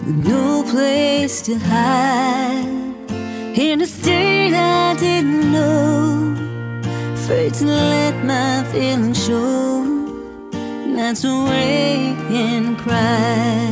no place to hide, in a state I didn't know, afraid to let my feelings show, not to wake and cry.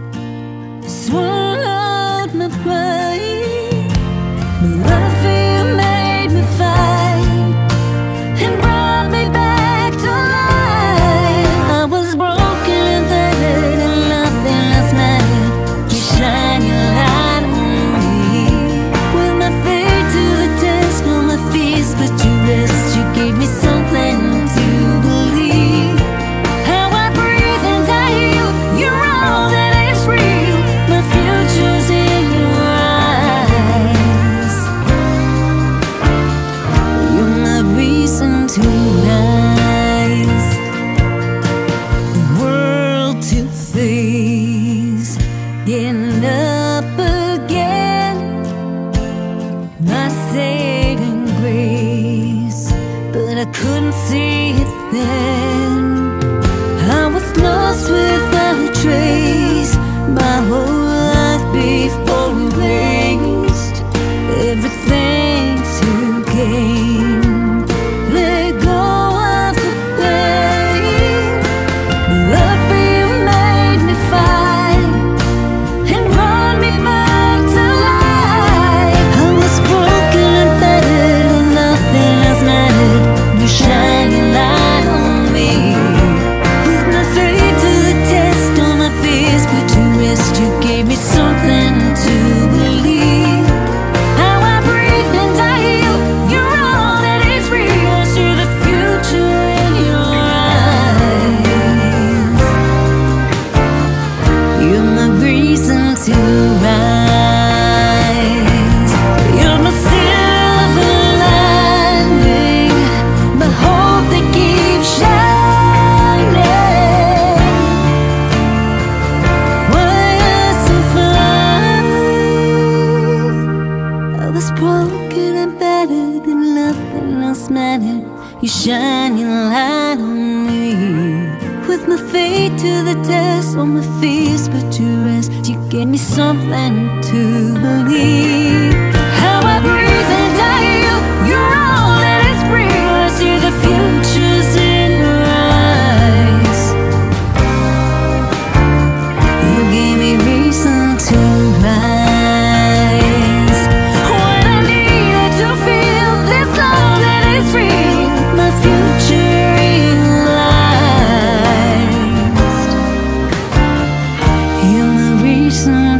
Swallowed my pride, my love for you made me fight and brought me back to life. I was broken and battered and nothing else mattered. You shine your light on me, with my fate to the test, all my fears put to rest. You gave me something to believe. How I breathe and I heal, you're all that is real. My future's in your eyes. You're my reason to rise, the world to face, getting up again, my saving grace. But I couldn't see it then. I was lost without a trace, my whole life before erased, everything to gain. Let go of the pain. Love for you made me fight and brought me back to life. I was broken and battered and nothing else mattered. You shine your light on me, with my fate to the test, all my fears put to rest. You gave me something to believe. How I breathe and I heal, you're all that is real. See the future in your eyes. You're my reason to rise. You're my silver lining, my hope that keeps shining. Why I so fine? I was broken and battered and nothing else mattered. You shine your light on me, with my fate to the test, all my fears put to rest. You gave me something to believe. How I breathe and I heal, you're all that is real. I see the future's in your eyes. You gave me reason to rise, when I needed to feel this love that is real. My future realized. You're my reason